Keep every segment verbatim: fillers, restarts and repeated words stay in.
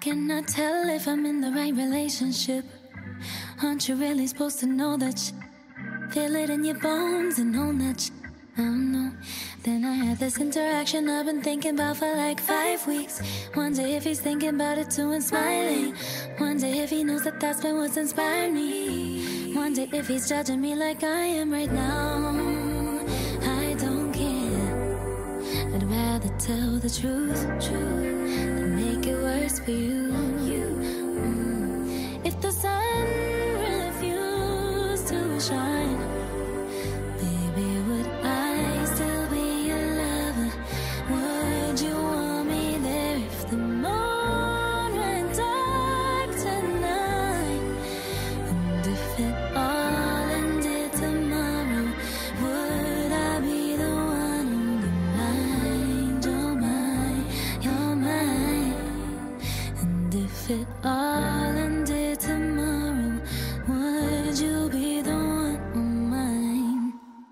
cannot tell if I'm in the right relationship. Aren't you really supposed to know that you feel it in your bones and own that you, I don't know. Then I had this interaction I've been thinking about for like five weeks. Wonder if he's thinking about it too and smiling. Wonder if he knows that that's been what's inspired me. Wonder if he's judging me like I am right now. I don't care, I'd rather tell the truth, truth than make it worse for you. you. Mm. If the sun refused to shine, baby, would I still be your lover? Would you want me there if the moon went dark tonight? And if it all ended tomorrow, would I be the one on your mind? You're mine, you're mine. And if it all ended tomorrow, would you be the one on mine?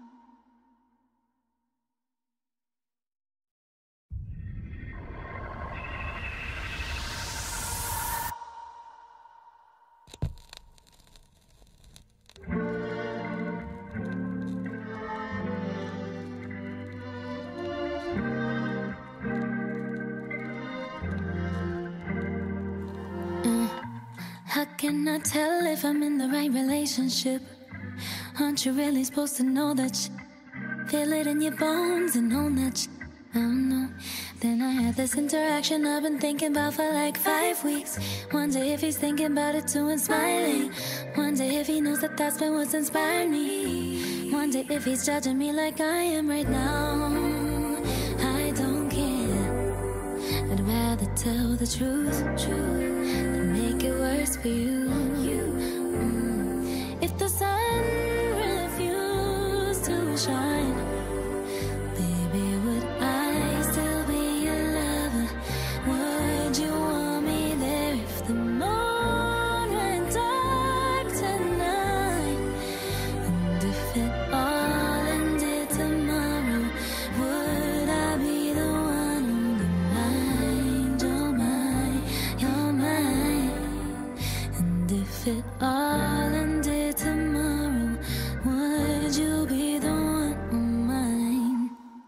How can I tell if I'm in the right relationship? Aren't you really supposed to know that you feel it in your bones and own that you, I don't know. Then I had this interaction I've been thinking about for like five weeks. Wonder if he's thinking about it too and smiling. Wonder if he knows that that's been what's inspired me. Wonder if he's judging me like I am right now. I don't care, I'd rather tell the truth, truth than make it worse for you. you. Mm. If the sun refused to shine, baby, would I still be your lover? Would you want me there if the moon went dark tonight? And if it all ended tomorrow, would I be the one on your mind? You're mine, you're mine. And if it all ended tomorrow, would you be the one on mine?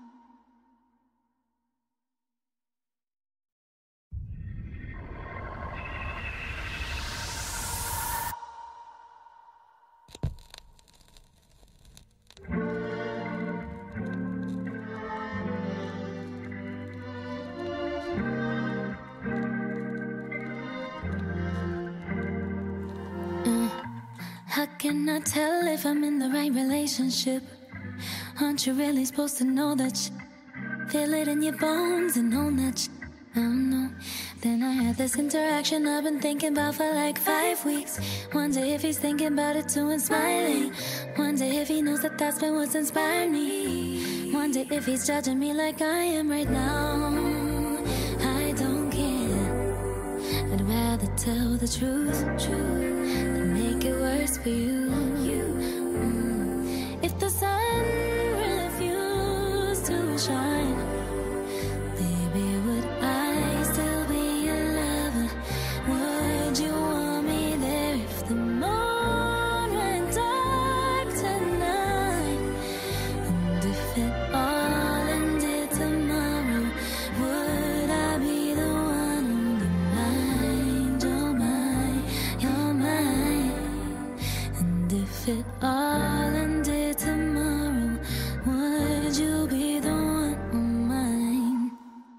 How can I tell if I'm in the right relationship? Aren't you really supposed to know that you feel it in your bones and own that you, I don't know. Then I had this interaction I've been thinking about for like five weeks. Wonder if he's thinking about it too and smiling. Wonder if he knows that that's been what's inspired me. Wonder if he's judging me like I am right now. I don't care, I'd rather tell the truth, truth than make it worse for you. you. Mm. If the sun refused to shine, baby, would I still be your lover? Would you want me there if the moon went dark tonight? And if it all ended tomorrow, would I be the one on your mind? You're mine, you're mine. And if it all ended tomorrow, would you be the one on mine?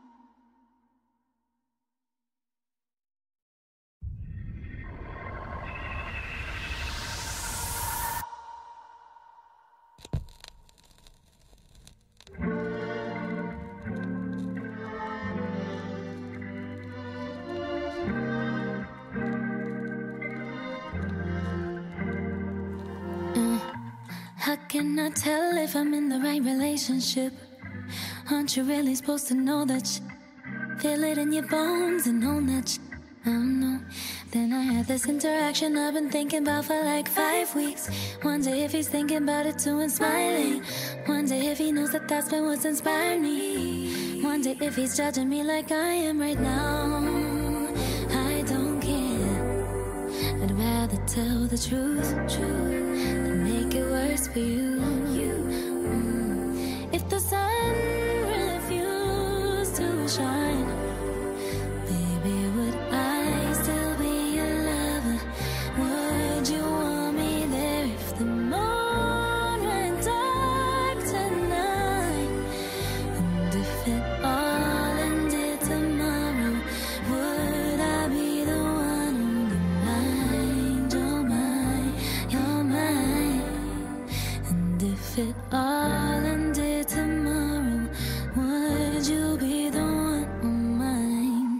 How can I tell if I'm in the right relationship? Aren't you really supposed to know that you feel it in your bones and own that you, I don't know. Then I had this interaction I've been thinking about for like five weeks. Wonder if he's thinking about it too and smiling. Wonder if he knows that that's been what's inspired me. Wonder if he's judging me like I am right now. I tell the truth, truth, then make it worse for you. you. Mm. If the sun refused to shine, baby, would I still be your lover? Would you want me there if the moon went dark tonight? And if it all ended tomorrow, would I be the one on your mind? You're mine, you're mine. And if it all ended tomorrow, would you be the one on mine?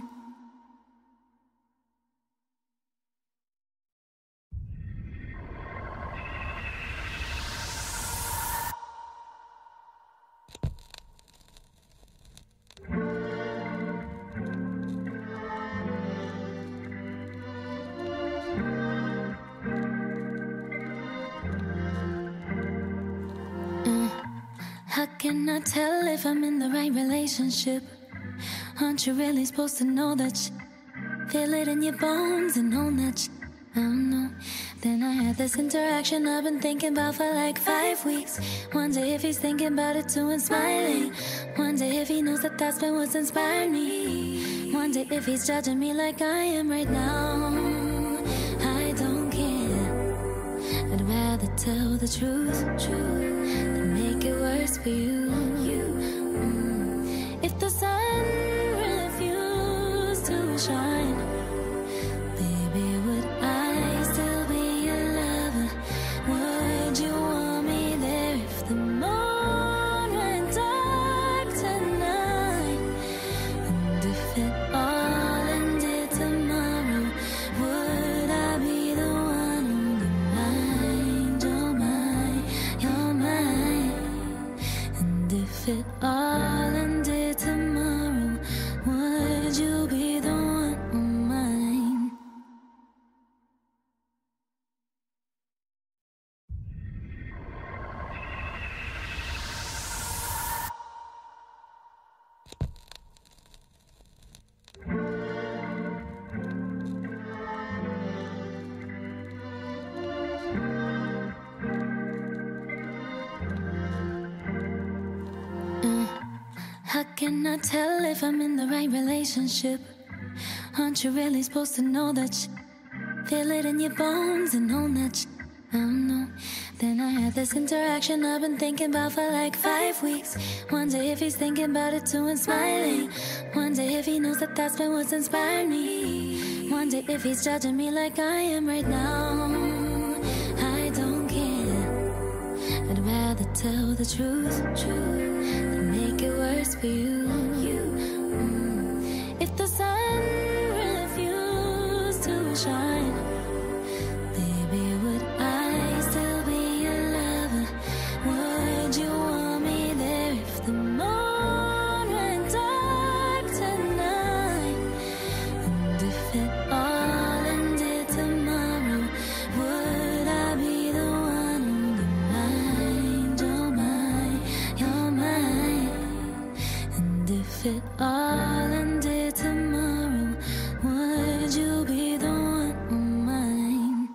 Uh, how can I tell if I'm in the right relationship? Aren't you really supposed to know that you feel it in your bones and own that you, I don't know. Then I had this interaction I've been thinking about for like five weeks. Wonder if he's thinking about it too and smiling. Wonder if he knows that that's been what's inspired me. Wonder if he's judging me like I am right now. I don't care. I'd rather tell the truth, truth, than make it worse for you. you. Mm. If the sun refused to shine, baby, would I still be your lover? Would you want me there if the moon went dark tonight? And if it all ended tomorrow, would I be the one on your mind? You're mine, you're mine. And if it all ended tomorrow, would you be the one on mine? Uh, how can I tell if I'm in the right relationship? Aren't you really supposed to know that you feel it in your bones and own that you, I don't know. Then I had this interaction I've been thinking about for like five weeks. Wonder if he's thinking about it too and smiling. Wonder if he knows that that's been what's inspired me. Wonder if he's judging me like I am right now. I don't care. I'd rather tell the truth, truth, than make it worse for you. you. Mm. If the sun refused to shine, baby, would I still be your lover? Would you want me there if the moon went dark tonight? And if it all ended tomorrow, would I be the one on your mind? You're mine, you're mine. And if it all ended tomorrow, would you be the one on mine?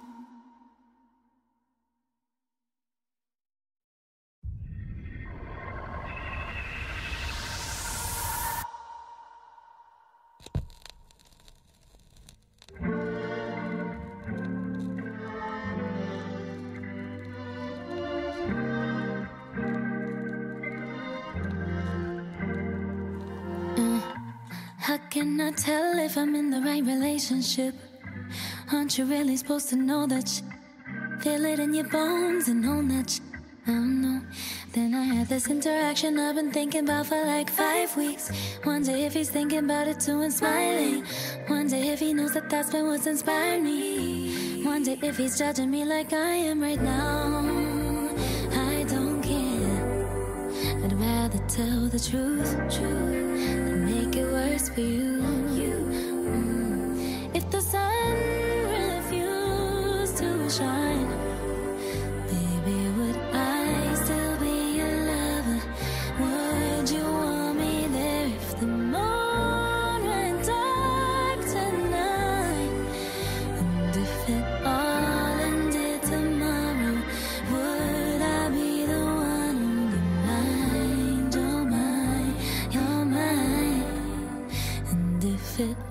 Uh, how can I tell if I'm in the right relationship? Aren't you really supposed to know that you feel it in your bones and own that you, I don't know. Then I had this interaction I've been thinking about for like five weeks. Wonder if he's thinking about it too and smiling. Wonder if he knows that that's been what's inspired me. Wonder if he's judging me like I am right now. I don't care. I'd rather tell the truth, truth, than make it worse for you. you. Mm. If the sun refused to shine, baby, would I still be your lover? Would you want me there if the moon went dark tonight? And if it all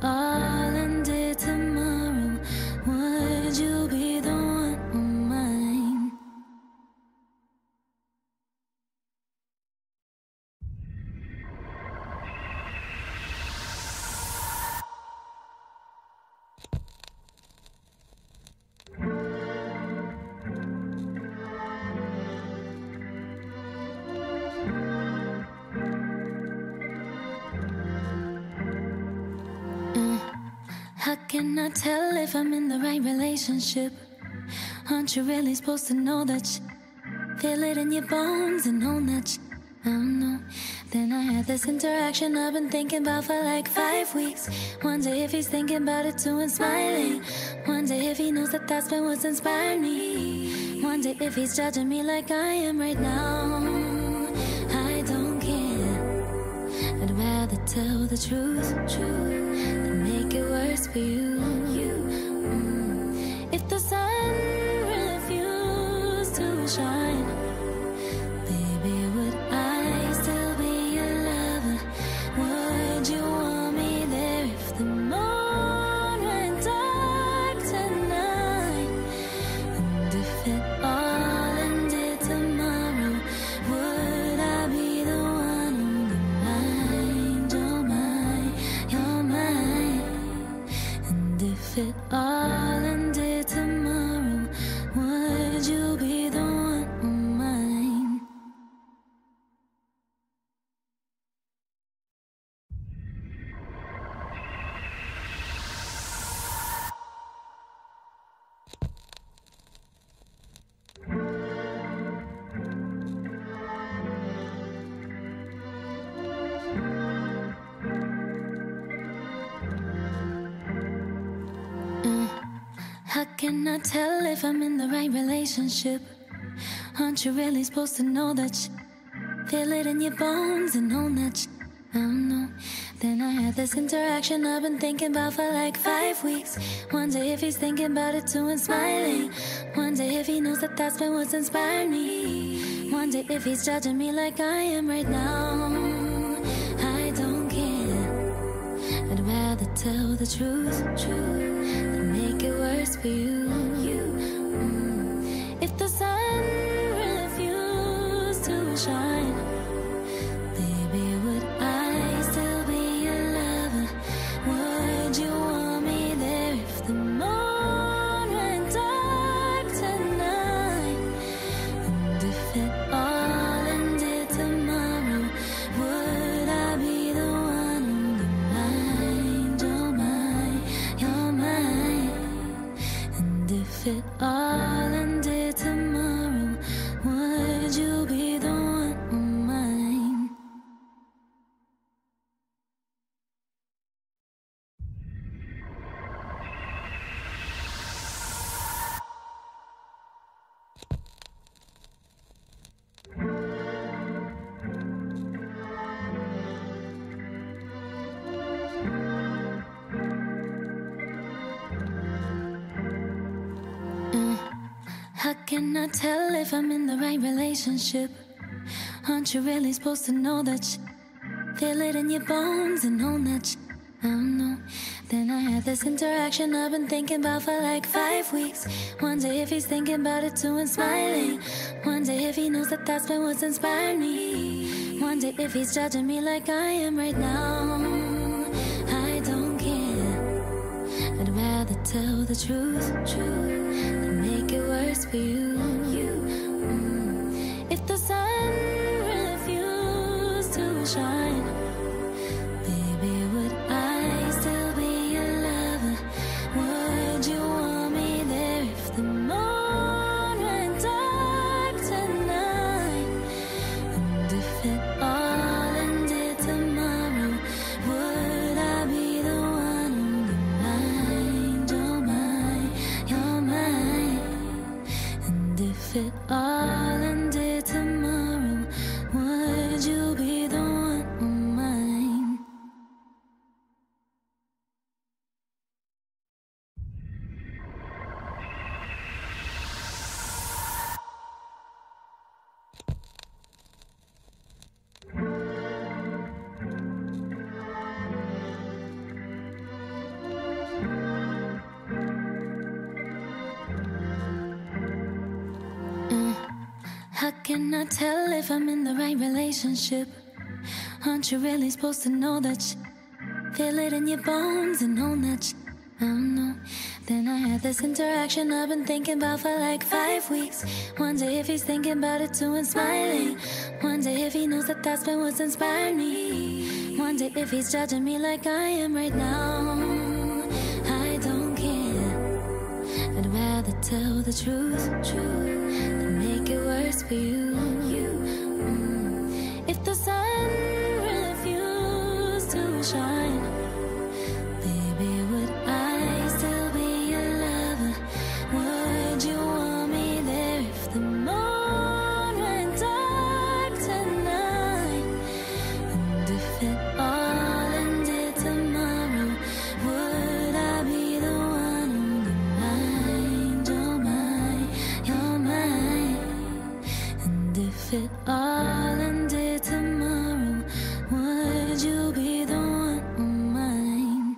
all ended tomorrow, would you be the one on mine? How can I tell if I'm in the right relationship? Aren't you really supposed to know that you feel it in your bones and own that you, I don't know. Then I had this interaction I've been thinking about for like five weeks. Wonder if he's thinking about it too and smiling. Wonder if he knows that that's been what's inspired me. Wonder if he's judging me like I am right now. I don't care, I'd rather tell the truth, truth than make it worse for you. you. Mm. If the sun refused to shine, baby, would I still be your lover? Would you want me there if the moon went dark tonight? And if it all ended tomorrow, would I be the one on your mind? You're mine, you're mine. And if it all ended tomorrow, would you be the one on mine? How can I tell if I'm in the right relationship? Aren't you really supposed to know that you feel it in your bones and own that you, I don't know. Then I had this interaction I've been thinking about for like five weeks. Wonder if he's thinking about it too and smiling. Wonder if he knows that that's been what's inspired me. Wonder if he's judging me like I am right now. I don't care, I'd rather tell the truth, truth than make it worse for you. you. Mm. If the sun refused to shine, baby, would I still be your lover? Would you want me there if the moon went dark tonight? And if it all ended tomorrow, would I be the one on your mind? You're mine, you're mine. And if it all ended tomorrow, would you be the one on mine? How can I tell if I'm in the right relationship? Aren't you really supposed to know that you feel it in your bones and own that you, I don't know. Then I had this interaction I've been thinking about for like five weeks. Wonder if he's thinking about it too and smiling. Wonder if he knows that that's been what's inspired me. Wonder if he's judging me like I am right now. I don't care, I'd rather tell the truth, truth than make it worse for you. you. Mm. If the sun refused to shine, baby, would I still be your lover? Would you want me there if the moon went dark tonight? And if it all ended tomorrow, would I be the one on your mind? You're mine, you're mine. And if it all ended tomorrow, would you be the one can I tell if I'm in the right relationship? Aren't you really supposed to know that you feel it in your bones and own that you, I don't know. Then I had this interaction I've been thinking about for like five weeks. Wonder if he's thinking about it too and smiling. Wonder if he knows that that's been what's inspired me. Wonder if he's judging me like I am right now. I don't care. I'd rather tell the truth, truth than make it worse for you. you. Mm. If the sun refused to shine, baby, would I still be your lover? Would you want me there if the moon went dark tonight? And if it all ended tomorrow, would I be the one on your mind? You're mine, you're mine. And if it all ended tomorrow, would you be the one on mine?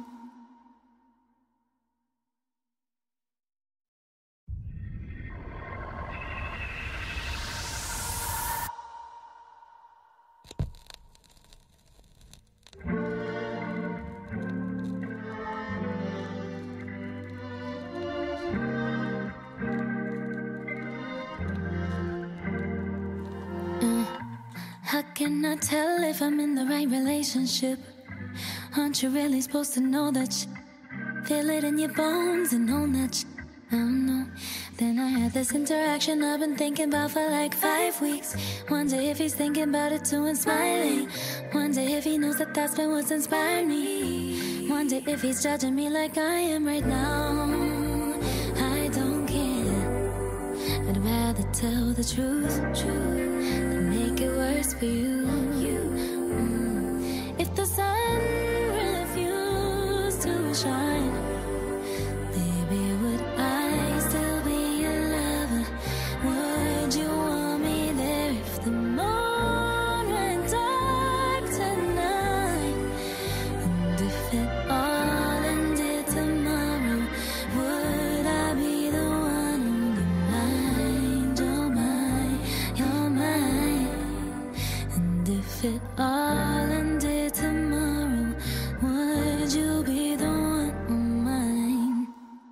Uh, how can I tell if I'm in the right relationship? Aren't you really supposed to know that you feel it in your bones and own that you, I don't know. Then I had this interaction I've been thinking about for like five weeks. Wonder if he's thinking about it too and smiling. Wonder if he knows that that's been what's inspired me. Wonder if he's judging me like I am right now. I don't care. I'd rather tell the truth, truth than make it worse for you. you. Mm. If the sun refused to shine, baby, would I still be your lover? Would you want me there if the moon went dark tonight? And if it all ended tomorrow, would I be the one on your mind? You're mine, you're mine. And if it all ended tomorrow, would you be the one on mine?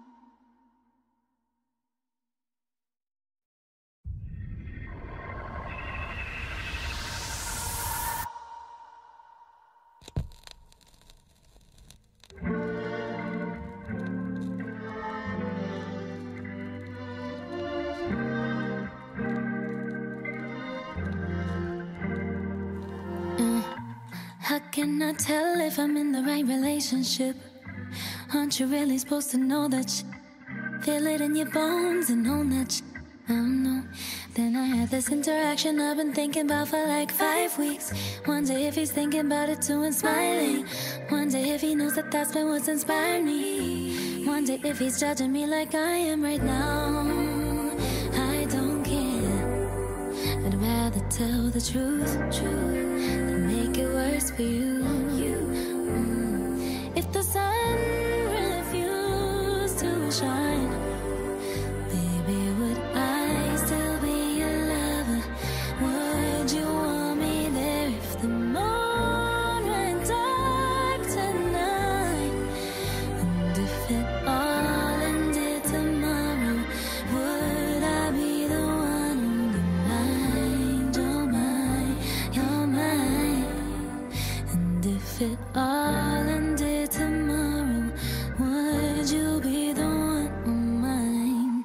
Uh, how can I tell if I'm in the right relationship? Aren't you really supposed to know that you feel it in your bones and own that you, I don't know. Then I had this interaction I've been thinking about for like five weeks. Wonder if he's thinking about it too and smiling. Wonder if he knows that that's been what's inspired me. Wonder if he's judging me like I am right now. I don't care. I'd rather tell the truth, truth than make it worse for you. you. Mm. If the sun refused to shine, baby, would I still be your lover? Would you want me there if the moon went dark tonight? And if it all ended tomorrow, would I be the one on your mind? You're mine, you're mine. And if it all ended tomorrow, would you be the one on mine?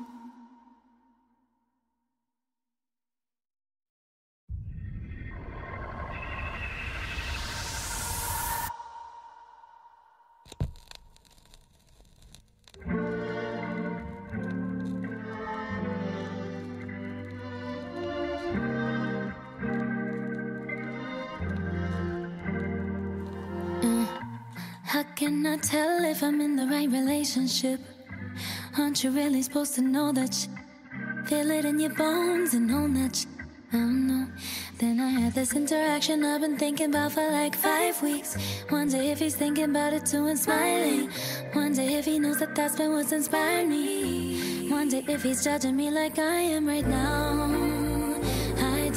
Uh, how can I tell if I'm in the right relationship? Aren't you really supposed to know that you feel it in your bones and own that you, I don't know. Then I had this interaction I've been thinking about for like five weeks. Wonder if he's thinking about it too and smiling. Wonder if he knows that that's been what's inspired me. Wonder if he's judging me like I am right now. I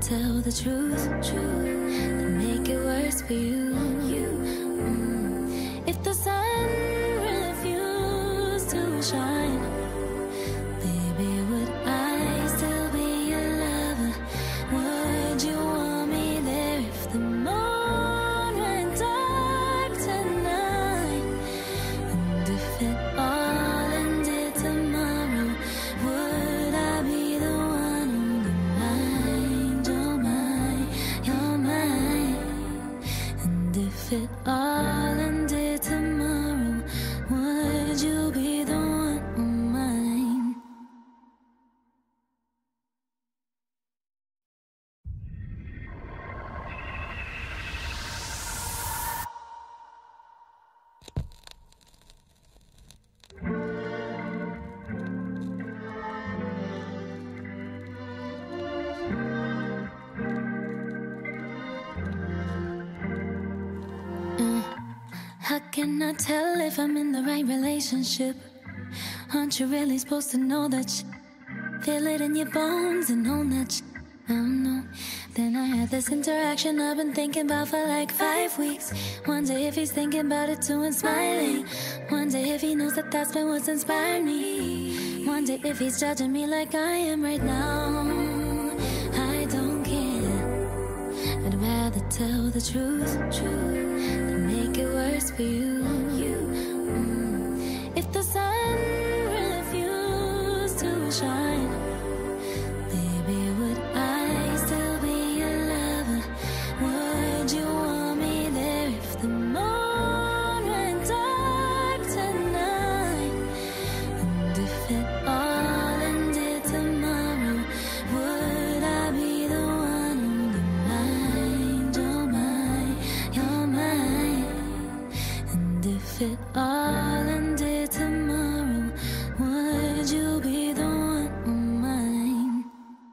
tell the truth, truth, then make it worse for you. you. Mm. If the sun refused to shine, baby, would I still be your lover? Would you want me there if the moon went dark tonight? And if it all ended tomorrow, would I be the one on your mind? You're mine, you're mine. And if it all ended tomorrow, would you be the one on mine? How can I tell if I'm in the right relationship? Aren't you really supposed to know that you feel it in your bones and own that you, I don't know. Then I had this interaction I've been thinking about for like five weeks. Wonder if he's thinking about it too and smiling. Wonder if he knows that that's been what's inspired me. Wonder if he's judging me like I am right now. I don't care. I'd rather tell the truth, truth, than make it worse for you. you. Mm. If the sun refused to shine, baby, would I still be your lover? Would you want me there if the moon went dark tonight? And if it all ended tomorrow, would I be the one on your mind? You're mine, you're mine. And if it all ended tomorrow, would you be the one on mine?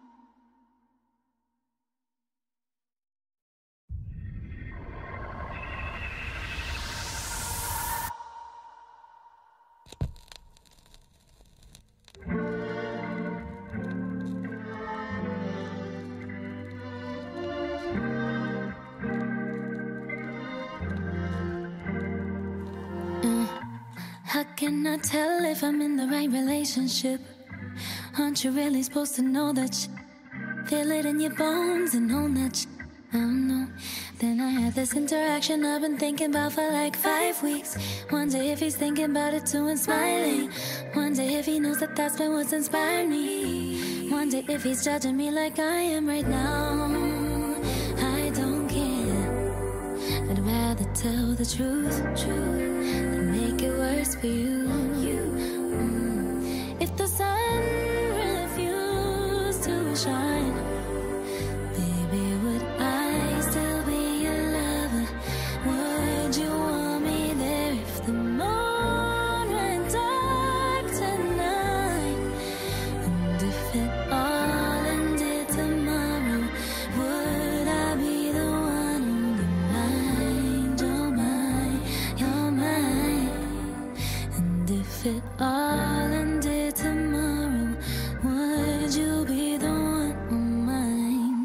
How can I tell if I'm in the right relationship? Aren't you really supposed to know that you feel it in your bones and own that you, I don't know. Then I had this interaction I've been thinking about for like five weeks. Wonder if he's thinking about it too and smiling. Wonder if he knows that that's been what's inspired me. Wonder if he's judging me like I am right now. I don't care. I'd rather tell the truth, truth, than make it worse for you. you. Mm. If the sun refused to shine, baby, would I still be your lover? Would you want me there if the moon went dark tonight? And if it all ended tomorrow, would I be the one on your mind? You're mine, you're mine. And if it all ended tomorrow, would you be the one on mine?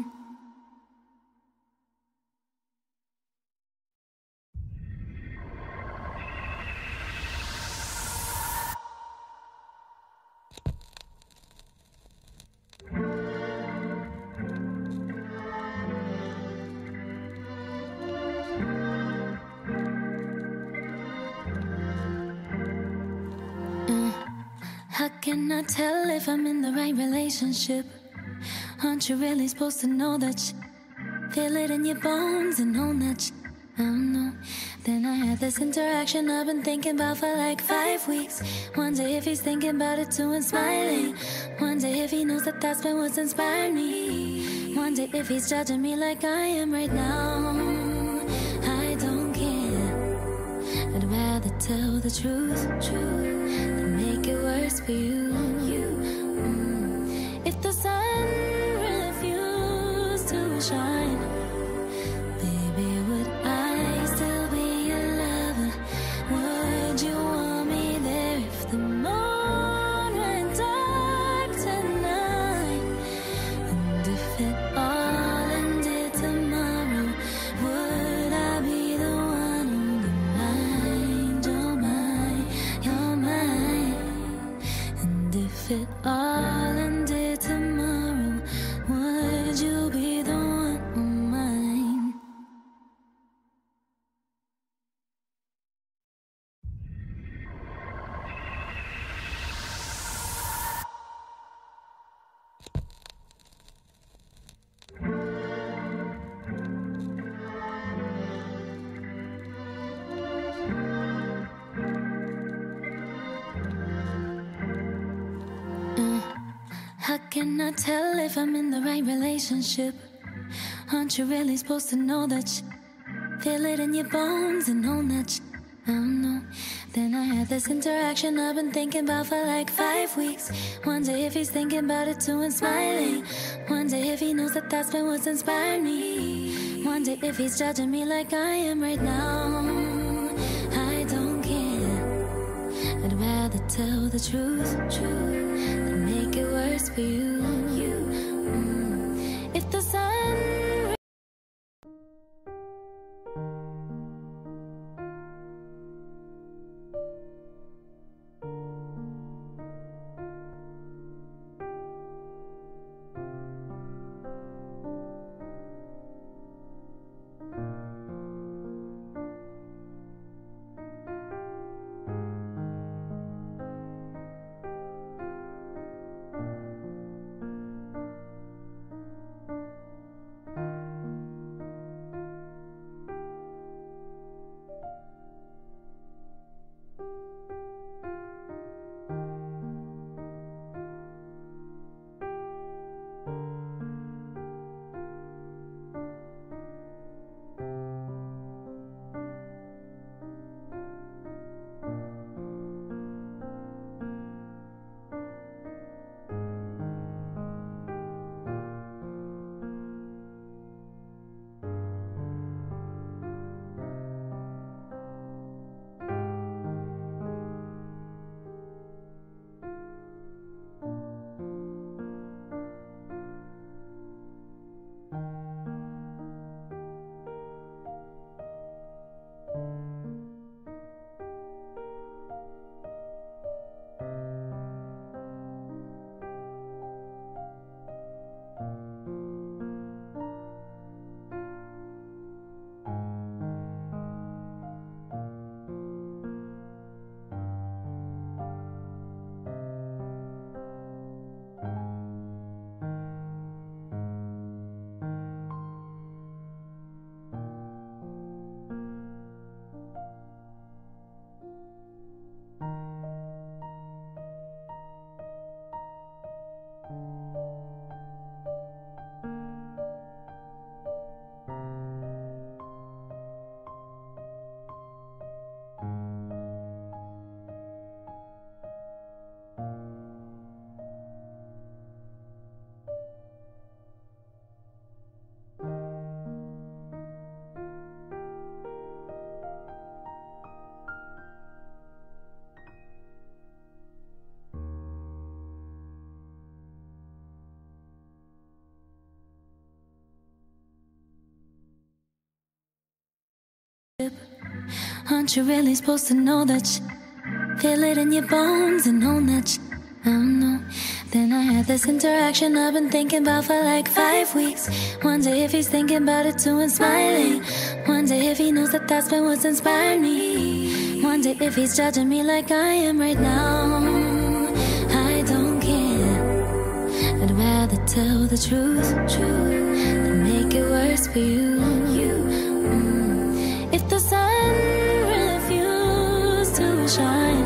How can I tell if I'm in the right relationship? Aren't you really supposed to know that you feel it in your bones and own that you, I don't know. Then I had this interaction I've been thinking about for like five weeks. Wonder if he's thinking about it too and smiling. Wonder if he knows that that's been what's inspired me. Wonder if he's judging me like I am right now. I don't care. I'd rather tell the truth, truth, than make it worse for you. you. Mm. If the sun refused to shine, baby, would I still be your lover? Would you want me there if the moon went dark tonight? And if it all cannot tell if I'm in the right relationship. Aren't you really supposed to know that you feel it in your bones and own that you, I don't know. Then I had this interaction I've been thinking about for like five weeks. Wonder if he's thinking about it too and smiling. Wonder if he knows that that's been what's inspired me. Wonder if he's judging me like I am right now. I don't care. I'd rather tell the truth, truth than make it worse for you. you. Mm. If the sun aren't you really supposed to know that you feel it in your bones and own that you, I don't know. Then I had this interaction I've been thinking about for like five weeks. Wonder if he's thinking about it too and smiling. Wonder if he knows that that's been what's inspired me. Wonder if he's judging me like I am right now. I don't care. I'd rather tell the truth, truth than make it worse for you. you. Mm. If the sun refused to shine,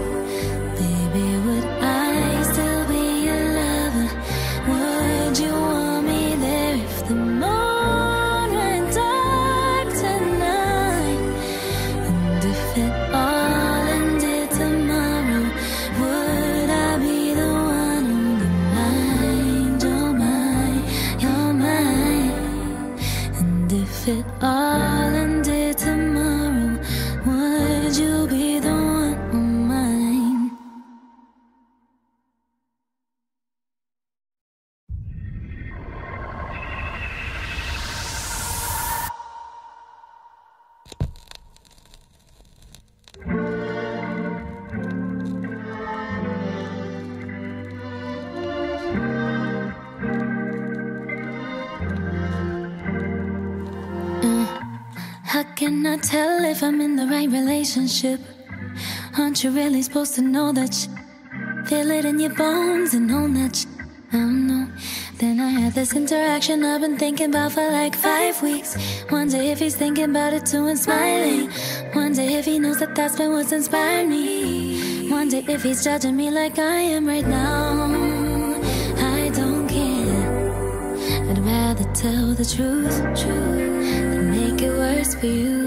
baby, would I still be your lover? Would you want me there if the moon went dark tonight? And if it all ended tomorrow, would I be the one on your mind? You're mine, you're mine. And if it all ended tomorrow, would you be the one on mine? How can I tell if I'm in the right relationship? Aren't you really supposed to know that you feel it in your bones and own that you, I don't know. Then I had this interaction I've been thinking about for like five weeks. Wonder if he's thinking about it too and smiling. Wonder if he knows that that's been what's inspired me. Wonder if he's judging me like I am right now. I don't tell the truth, then make it worse for you.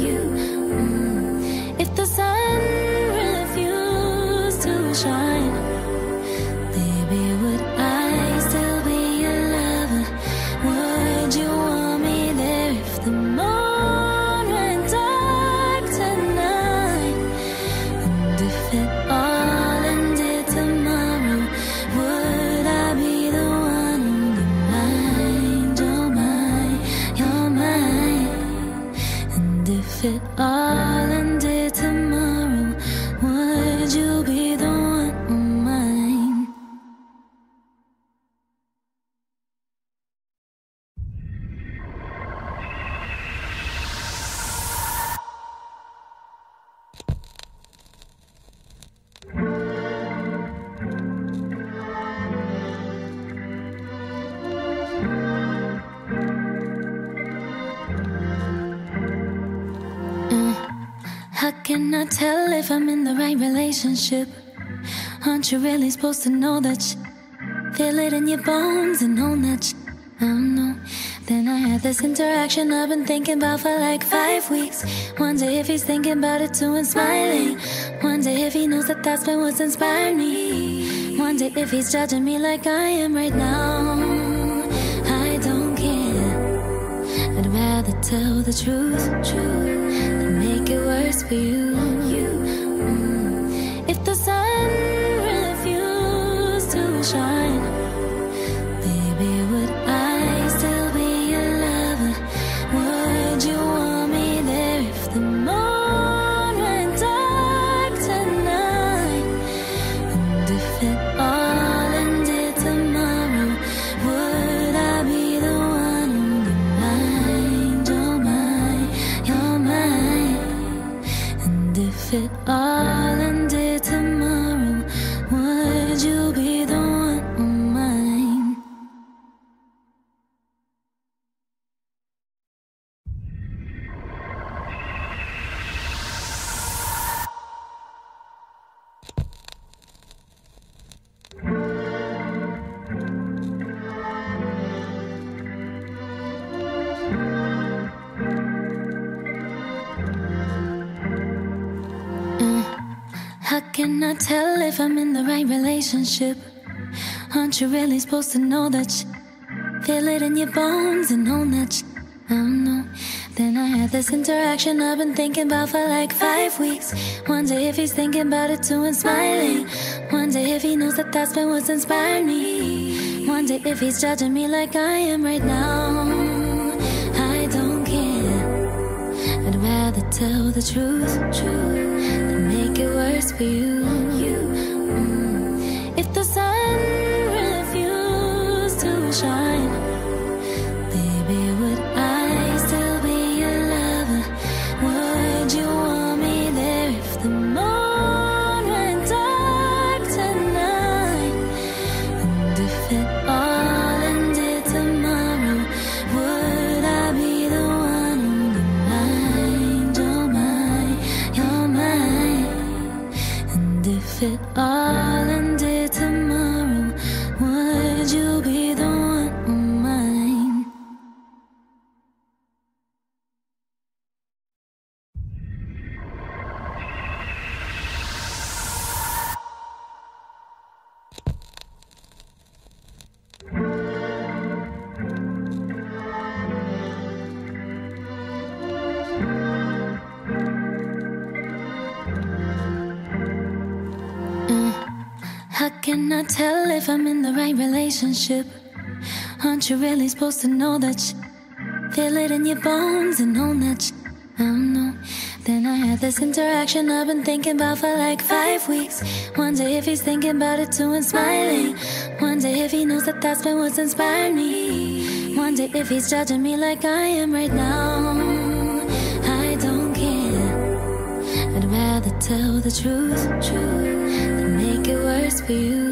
Mm. If the sun refused to shine, baby, would I still be your lover? Would you want me there if the moon went dark tonight? And if it all ended tomorrow, would I be the one on your mind? You're mine, you're mine. And if it all ended tomorrow, would you be the one on mine? How can I tell if I'm in the right relationship? Aren't you really supposed to know that you feel it in your bones and own that you, I don't know. Then I had this interaction I've been thinking about for like five weeks. Wonder if he's thinking about it too and smiling. Wonder if he knows that that's been what's inspired me. Wonder if he's judging me like I am right now. I don't care, I'd rather tell the truth, than make it worse for you. Mm. If the sun refused to shine, baby, would I still be your lover? Would you want me there if the moon went dark tonight? And if it all ended tomorrow, would I be the one on your mind? You're mine, you're mine. And if it all ended tomorrow, would you be the one on mine? How can I tell if I'm in the right relationship? Aren't you really supposed to know that you feel it in your bones and own that you, I don't know. Then I had this interaction I've been thinking about for like five weeks. Wonder if he's thinking about it too and smiling. Wonder if he knows that that's been what's inspired me. Wonder if he's judging me like I am right now. I don't care, I'd rather tell the truth, than make it worse for you. Mm. If the sun refused to shine, baby, would I still be your lover? Would you want me there if the moon went dark tonight? And if it all ended tomorrow, would I be the one on your mind? You're mine, you're mine. And if it all ended tomorrow, would you be the one on mine? How can I tell if I'm in the right relationship? Aren't you really supposed to know that you feel it in your bones and own that you, I don't know. Then I had this interaction I've been thinking about for like five weeks. Wonder if he's thinking about it too and smiling. Wonder if he knows that that's been what's inspired me. Wonder if he's judging me like I am right now. I don't care, I'd rather tell the truth, than make it worse for you.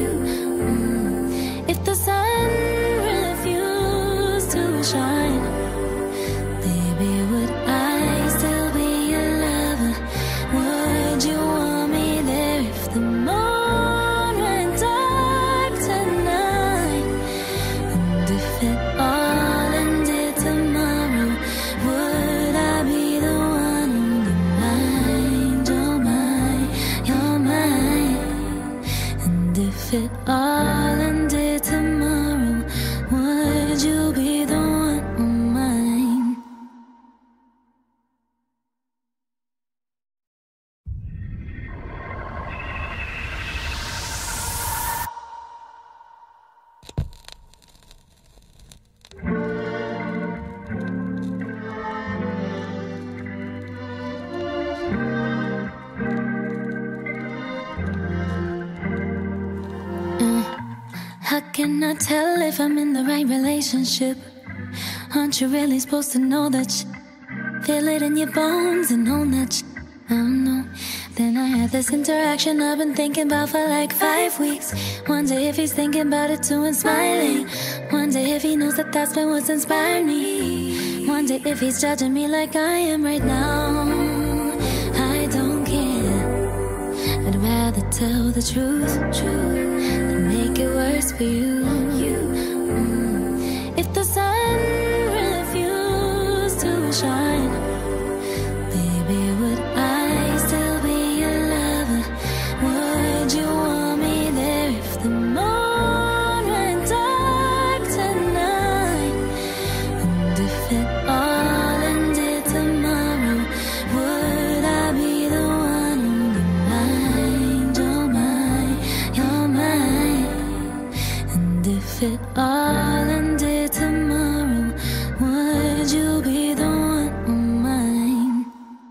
Mm. If the sun refused to shine, baby, would I still be your lover? Would you want me there if the moon went dark tonight? And if it all can I tell if I'm in the right relationship? Aren't you really supposed to know that you feel it in your bones and own that you, I don't know. Then I had this interaction I've been thinking about for like five weeks. Wonder if he's thinking about it too and smiling. Wonder if he knows that that's been what's inspired me. Wonder if he's judging me like I am right now. I don't care, I'd rather tell the truth, truth than make it worse for you. you. Mm. If the sun refused to shine, baby, would I still be your lover? Would you want me there if the moon went dark tonight? And if it all ended tomorrow, would I be the one on your mind, your mind, your mind? And if it all ended tomorrow, would you be the one on mine?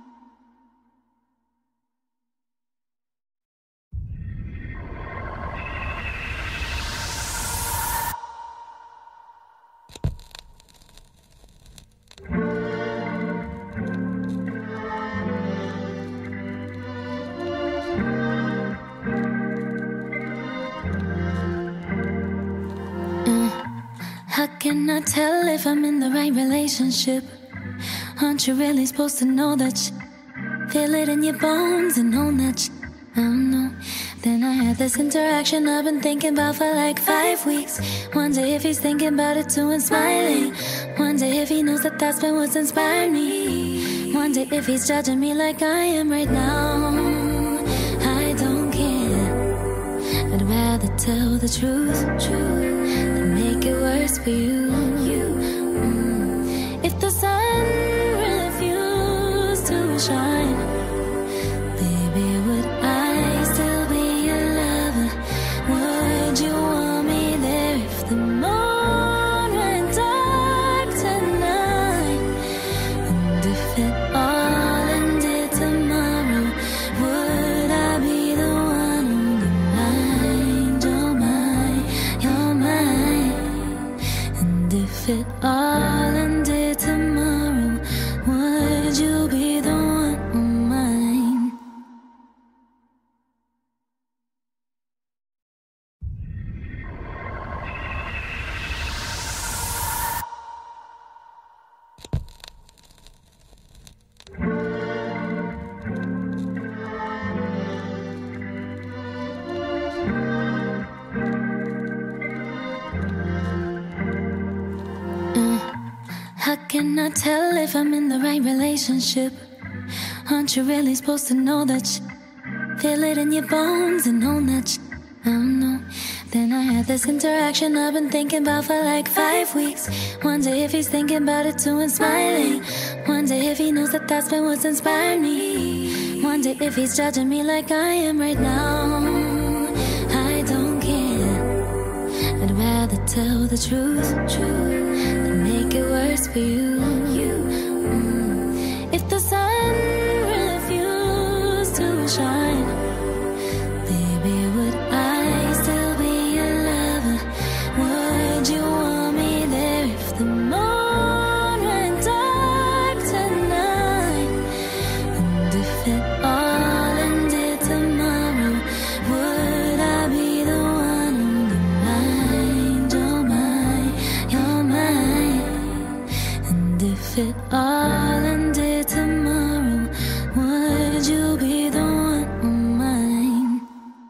How can I tell if I'm in the right relationship? Aren't you really supposed to know that you feel it in your bones and own that you, I don't know. Then I had this interaction I've been thinking about for like five weeks. Wonder if he's thinking about it too and smiling. Wonder if he knows that that's been what's inspired me. Wonder if he's judging me like I am right now. I don't care, I'd rather tell the truth, truth than make it worse for you. you. Mm. If the sun refused to shine, baby, would I still be your lover? Would you want me there if the moon went dark tonight? And if it all ended tomorrow, would I be the one on your mind, your mind, your mind? And if it all ended tomorrow, would you be the one on mine? How can I tell if I'm in the right relationship? Aren't you really supposed to know that you feel it in your bones and own that you, I don't know. Then I had this interaction I've been thinking about for like five weeks. Wonder if he's thinking about it too and smiling. Wonder if he knows that that's been what's inspired me. Wonder if he's judging me like I am right now. I don't care, I'd rather tell the truth, truth than make it worse for you. you. Mm. If the sun refused to shine, baby, would I still be your lover? Would you want me there if the moon went dark tonight? And if it all ended tomorrow, would I be the one on your mind, your mind, your mind? And if it all ended tomorrow, would you be the one on mine?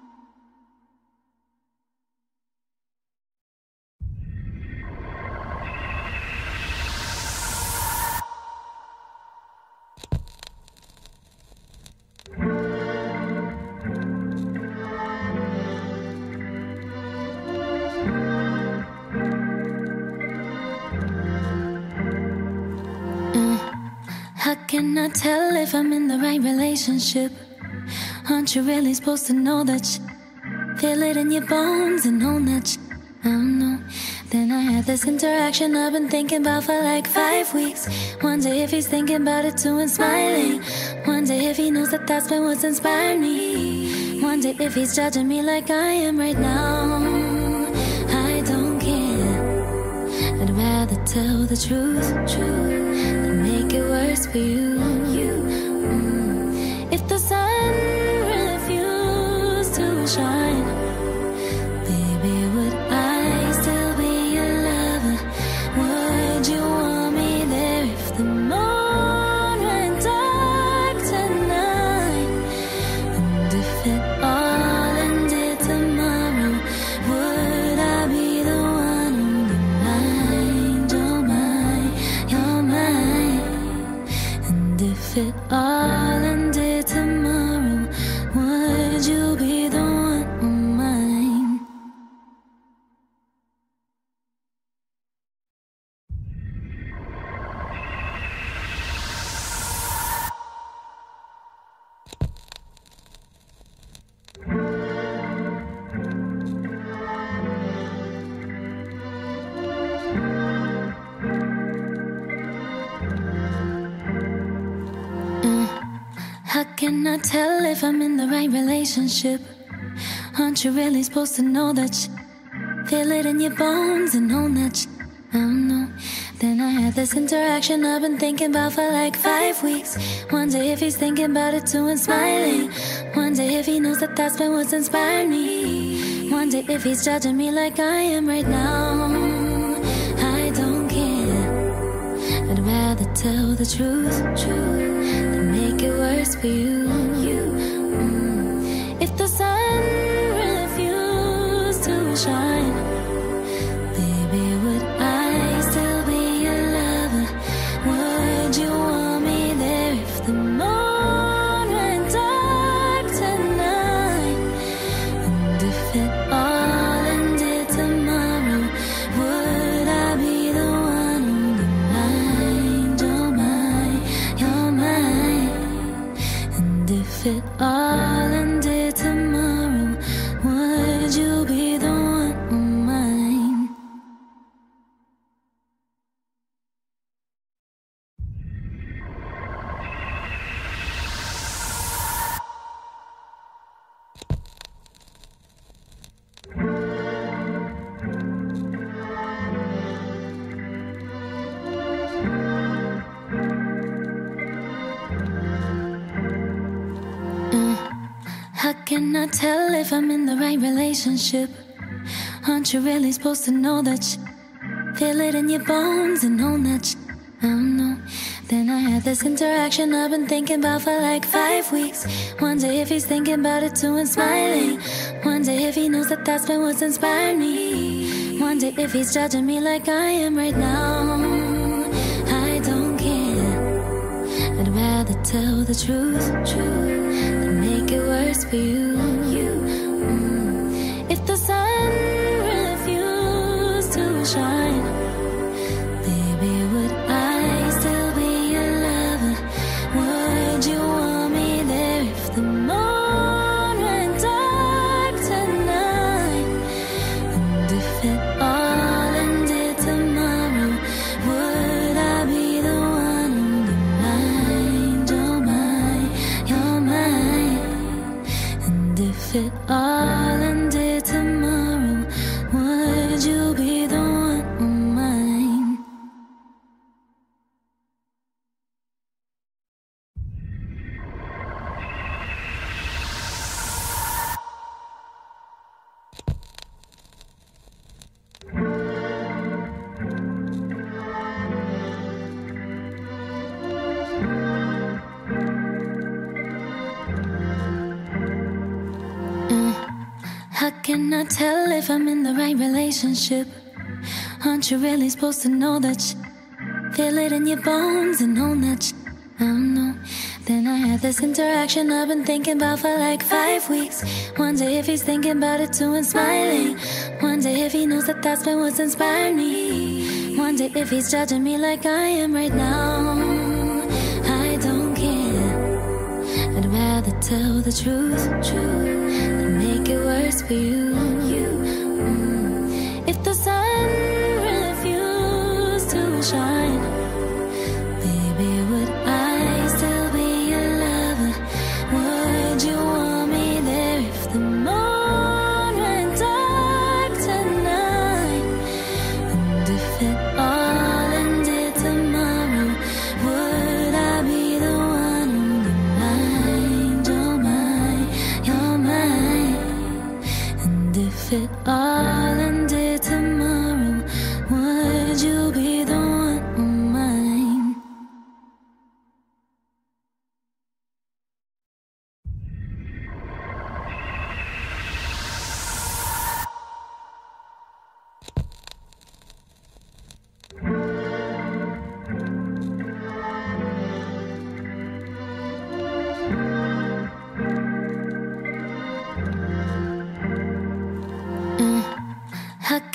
How can I tell if I'm in the right relationship? Aren't you really supposed to know that you feel it in your bones and own that you, I don't know. Then I had this interaction I've been thinking about for like five weeks. Wonder if he's thinking about it too and smiling. Wonder if he knows that that's been what's inspired me. Wonder if he's judging me like I am right now. I don't tell the truth, truth, and make it worse for you. you. Mm. If the sun refused to shine, baby, would I still be your lover? Would you want me there if the moon went dark tonight? And if it all ended tomorrow, would I be the one on your mind? Oh my, you're mine. And if it all ended tomorrow, would you be the one on mine? How can I tell if I'm in the right relationship? Aren't you really supposed to know that you feel it in your bones and own that you, I don't know. Then I had this interaction I've been thinking about for like five weeks. Wonder if he's thinking about it too and smiling. Wonder if he knows that that's been what's inspired me. Wonder if he's judging me like I am right now. I don't care. I'd rather tell the truth, truth, than make it worse for you. you. Mm. If the sun refused to shine, baby, would I still be your lover? Would you want me there if the moon went dark tonight? And if it all ended tomorrow, would I be the one on your mind? Oh my, you're mine. And if it all ended tomorrow, would you be the one on mine? How can I tell if I'm in the right relationship? Aren't you really supposed to know that you feel it in your bones and own that you, I don't know. Then I had this interaction I've been thinking about for like five weeks. Wonder if he's thinking about it too and smiling. Wonder if he knows that that's been what's inspired me. Wonder if he's judging me like I am right now. I don't care. I'd rather tell the truth, truth, than make it worse for you. you. Mm. If the sun refused to shine, baby, would I still be your lover? Would you want me there if the moon went dark tonight? And if it all ended tomorrow, would I be the one on your mind? Oh my, you're mine. And if it all ended tomorrow, would you be the one on mine? How can I tell if I'm in the right relationship? Aren't you really supposed to know that you feel it in your bones and own that you, I don't know. Then I had this interaction I've been thinking about for like five weeks. Wonder if he's thinking about it too and smiling. Wonder if he knows that that's been what's inspired me. Wonder if he's judging me like I am right now. I don't care. I'd rather tell the truth, truth, than make it worse for you. you. Mm. If the sun refused to shine, baby, would I still be your lover? Would you want me there if the moon went dark tonight? And if it all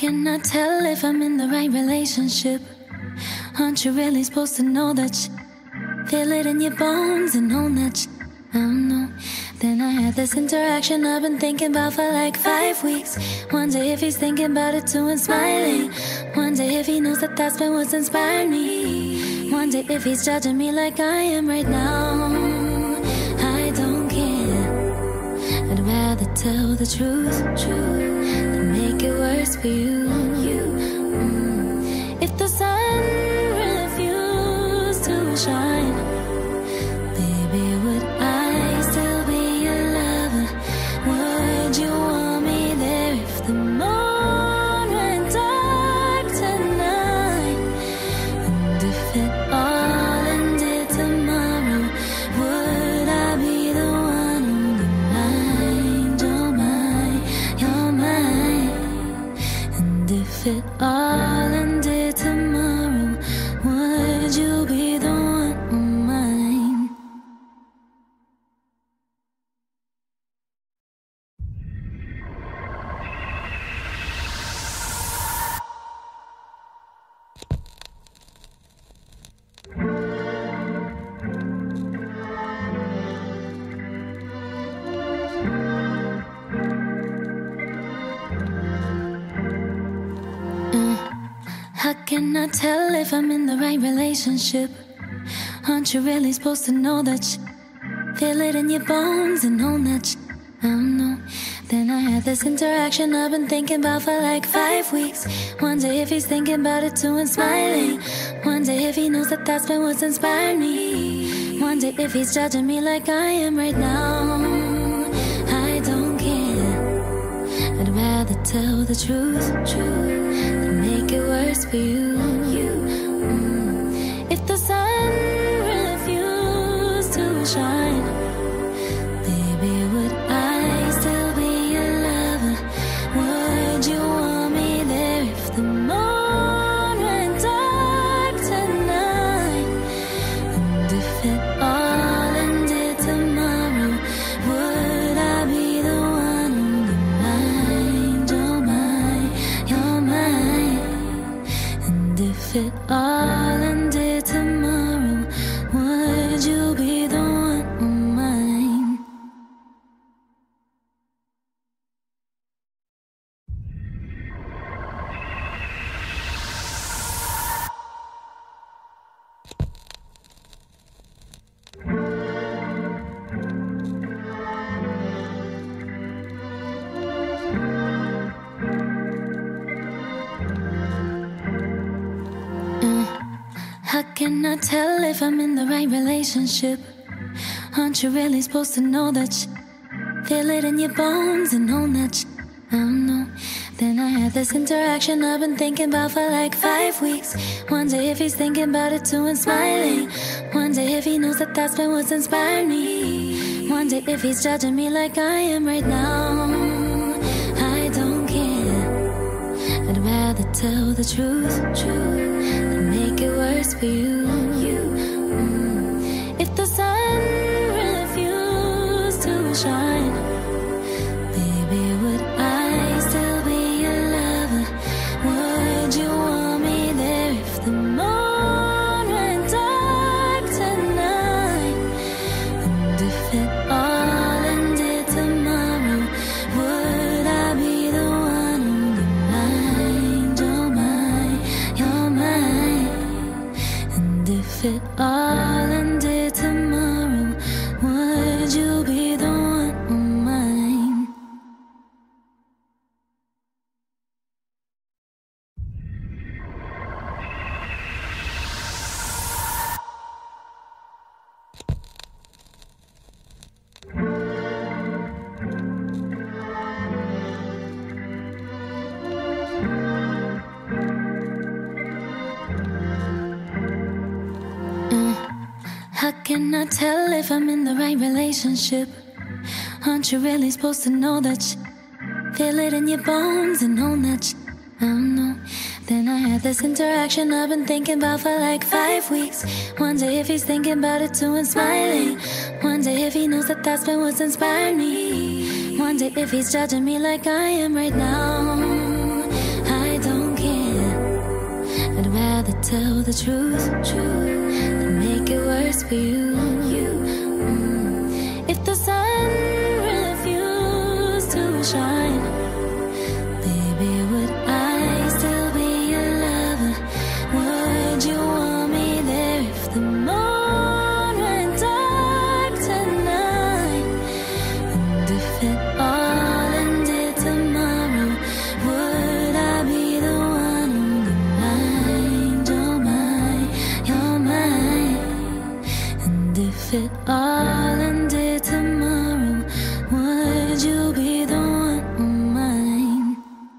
can I tell if I'm in the right relationship? Aren't you really supposed to know that you feel it in your bones and own that you, I don't know. Then I had this interaction I've been thinking about for like five weeks. Wonder if he's thinking about it too and smiling. Wonder if he knows that that's been what's inspired me. Wonder if he's judging me like I am right now. I don't care, I'd rather tell the truth, truth than make it worse for you. you. Mm. If the sun refused to shine, baby, would I still be your lover? Would you want me there if the moon went dark tonight? And if it all ended tomorrow, would I be the one on your mind? You're mine, you're mine. And if it all ended tomorrow, would you be the one on mine? How can I tell if I'm in the right relationship? Aren't you really supposed to know that you feel it in your bones and own that you, I don't know. Then I had this interaction I've been thinking about for like five weeks. Wonder if he's thinking about it too and smiling. Wonder if he knows that that's been what's inspired me. Wonder if he's judging me like I am right now. I don't care, I'd rather tell the truth, truth than make it worse for you. you. Mm. If the sun refused to shine, baby, would I still be your lover? Would you want me there if the moon went dark tonight? And if it all ended tomorrow, would I be the one on your mind? You're mine, you're mine. And if it all ended tomorrow, would you be the one on mine? How can I tell if I'm in the right relationship? Aren't you really supposed to know that you feel it in your bones and own that you, I don't know. Then I had this interaction I've been thinking about for like five weeks. Wonder if he's thinking about it too and smiling. Wonder if he knows that that's been what's inspired me. Wonder if he's judging me like I am right now. I don't care, I'd rather tell the truth, truth than make it worse for you. you. Mm. If the sun refused to shine, baby, would I still be your lover? Would you want me there if the moon went dark tonight? And if it all ended tomorrow, would I be the one on your mind? You're mine, you're mine. And if it all ended tomorrow, would you be the one on mine? How can I tell if I'm in the right relationship? Aren't you really supposed to know that you feel it in your bones and own that you, I don't know. Then I had this interaction I've been thinking about for like five weeks. Wonder if he's thinking about it too and smiling. Wonder if he knows that that's been what's inspired me. Wonder if he's judging me like I am right now. I tell the truth, truth, then make it worse for you. you. Mm. If the sun refused to shine, baby, would I still be your lover? Would you want me there if the moon went dark tonight? And if it all ended tomorrow, would I be the one on your mind? You're mine, you're mine. And if it all ended tomorrow, would you be the one on mine?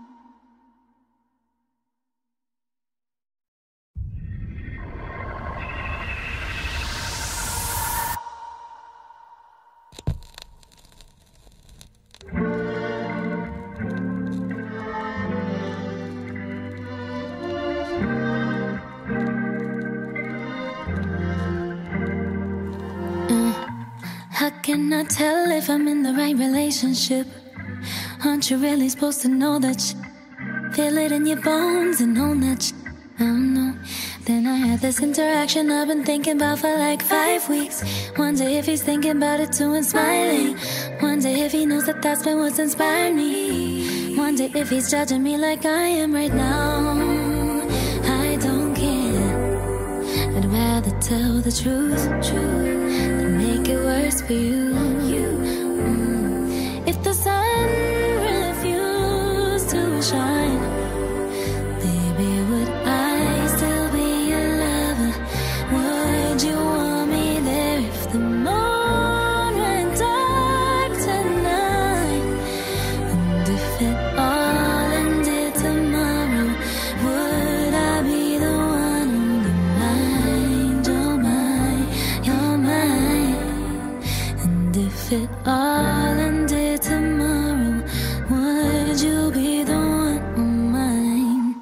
How can I tell if I'm in the right relationship? Aren't you really supposed to know that you feel it in your bones and own that you, I don't know. Then I had this interaction I've been thinking about for like five weeks. Wonder if he's thinking about it too and smiling. Wonder if he knows that that's been what's inspired me. Wonder if he's judging me like I am right now. I don't care. I'd rather tell the truth, truth, than make it worse for you. you. Mm. If the sun refused to shine, baby, would I still be your lover? Would you want me there if the moon went dark tonight? And if it all ended tomorrow, would I be the one on your mind? You're mine, you're mine. And if it all ended tomorrow, would you be the one on mine?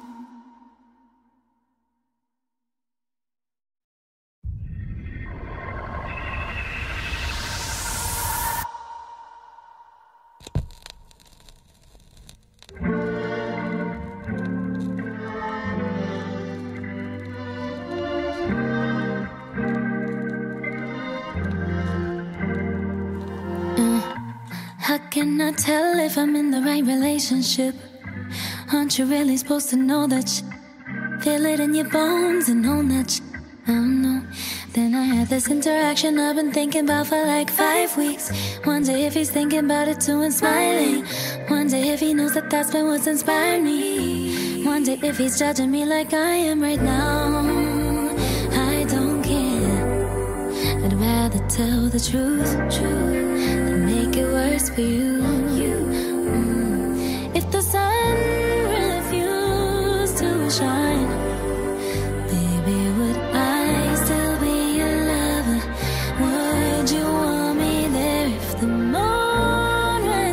How can I tell if I'm in the right relationship? Aren't you really supposed to know that you feel it in your bones and own that you, I don't know. Then I had this interaction I've been thinking about for like five weeks. Wonder if he's thinking about it too and smiling. Wonder if he knows that that's been what's inspired me. Wonder if he's judging me like I am right now. I don't care. I'd rather tell the truth, truth, than make it worse for you. you. Mm. If the sun refused to shine, baby, would I still be your lover? Would you want me there if the moon went?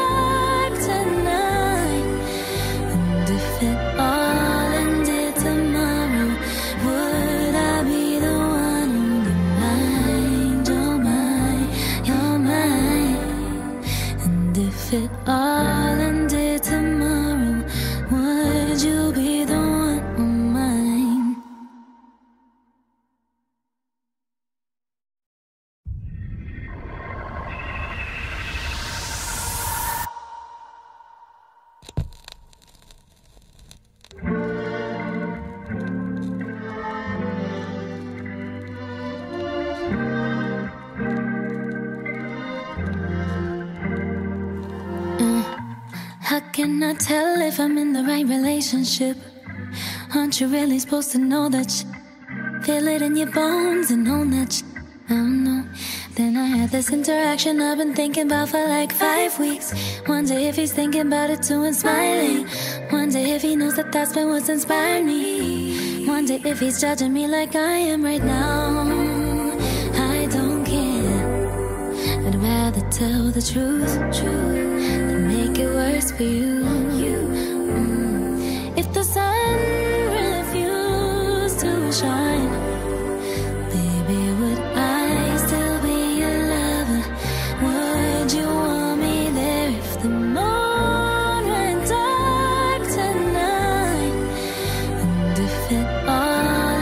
it all ended tomorrow, would you be the one on mine? How can I tell if I'm in the right relationship? Aren't you really supposed to know that you feel it in your bones and own that you, I don't know. Then I had this interaction I've been thinking about for like five weeks. Wonder if he's thinking about it too and smiling. Wonder if he knows that that's been what's inspired me. Wonder if he's judging me like I am right now. I don't care. I'd rather tell the truth, truth, than make it worse for you. you. Mm. If the sun refused to shine, baby, would I still be your lover? Would you want me there if the moon went dark tonight? And if it all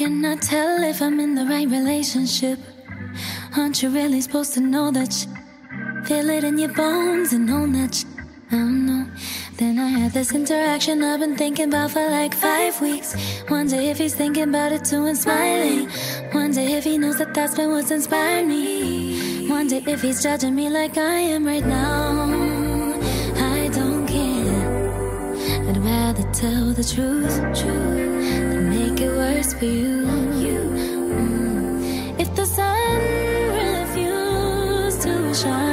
can I tell if I'm in the right relationship? Aren't you really supposed to know that you feel it in your bones and own that you, I don't know. Then I had this interaction I've been thinking about for like five weeks. Wonder if he's thinking about it too and smiling. Wonder if he knows that that's been what's inspired me. Wonder if he's judging me like I am right now. I don't care. I'd rather tell the truth, truth than make it worse for you. you. Mm. If the sun refused to shine,